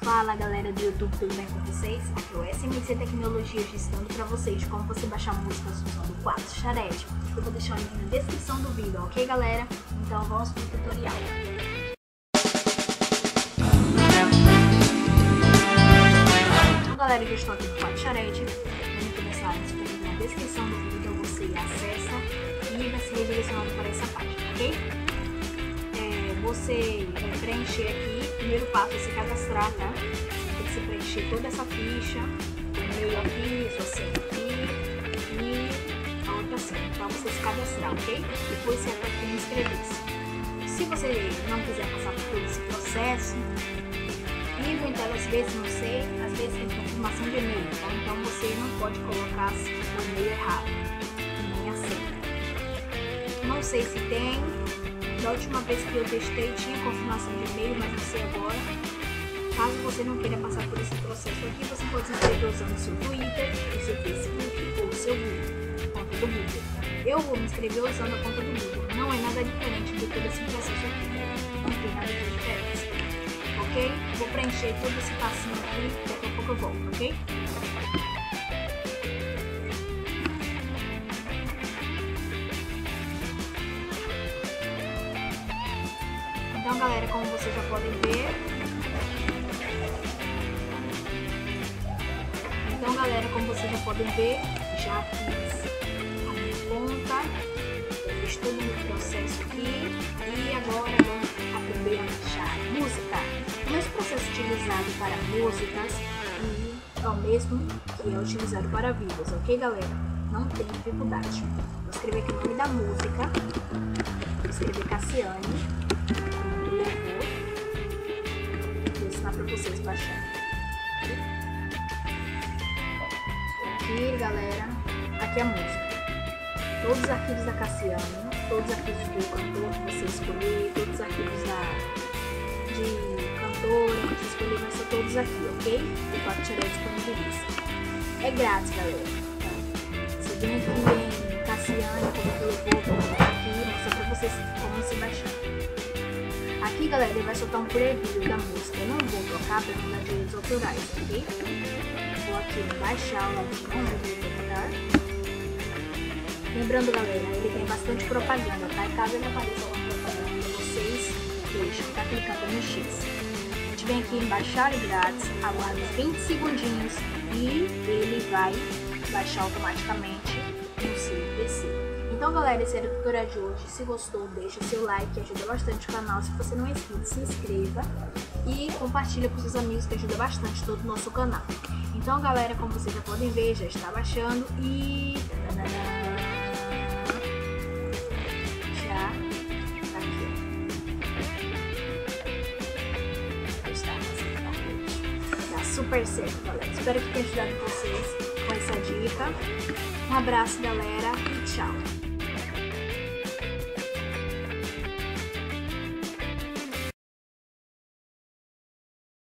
Fala galera do YouTube, tudo bem com vocês? Aqui é o SMC Tecnologias, ensinando para vocês como você baixar músicas usando o quadro Charete. Eu vou deixar o link na descrição do vídeo, ok galera? Então vamos pro tutorial. Então galera, eu já estou aqui no quadro Charete. Vamos começar disponível na descrição do vídeo, então você acessa e vai ser redirecionado para essa página, ok? Você vai preencher aqui, o primeiro passo é se cadastrar, tá? Tem que se preencher toda essa ficha, o e-mail aqui, sua senha aqui e a outra senha, para você se cadastrar, ok? Depois você vai aqui inscrever-se. Se você não quiser passar por todo esse processo, então às vezes não sei, às vezes tem confirmação de e-mail, tá? Então você não pode colocar o e-mail errado, nem a senha. Não sei se tem. Da última vez que eu testei tinha confirmação de e-mail, mas não sei agora. Caso você não queira passar por esse processo aqui, você pode se inscrever usando o seu Twitter, o seu Facebook ou o seu Google, conta do Google. Eu vou me inscrever usando a conta do Google. Não é nada diferente do que esse processo aqui, né? Não tem nada de diferença. Ok? Vou preencher todo esse passinho aqui, daqui a pouco eu volto, ok? Então galera, como vocês já podem ver, já fiz a minha conta, eu fiz todo o meu processo aqui e agora vamos aprender a baixar música. O mesmo processo utilizado para músicas e é o mesmo que é utilizado para vídeos, ok galera? Não tem dificuldade. Vou escrever aqui o nome da música, vou escrever Cassiane. Vou ensinar para vocês baixarem. Aqui, galera, aqui é a música. Todos os arquivos da Cassiane, todos os arquivos do cantor que você escolher, todos os arquivos de cantora que você escolher, vai ser todos aqui, ok? O quadro Charete disponibiliza. É grátis, galera. Você vem aqui em Cassiane, como eu vou aqui, mostrar para vocês como se baixar. Aqui, galera, ele vai soltar um preview da música. Eu não vou tocar para não dar direitos autorais, ok? Vou aqui em baixar o ladinho, não vou tocar. Lembrando, galera, ele tem bastante propaganda, tá? E caso ele apareça alguma propaganda, vocês deixam, tá clicando no X. A gente vem aqui em baixar grátis, aguarda uns 20 segundinhos e ele vai baixar automaticamente no seu PC. Então galera, esse era o tutorial de hoje. Se gostou, deixa seu like, ajuda bastante o canal. Se você não é inscrito, se inscreva e compartilha com seus amigos, que ajuda bastante todo o nosso canal. Então galera, como vocês já podem ver, já está baixando e já tá aqui. Tá super certo, galera. Espero que tenha ajudado vocês com essa dica. Um abraço galera e tchau.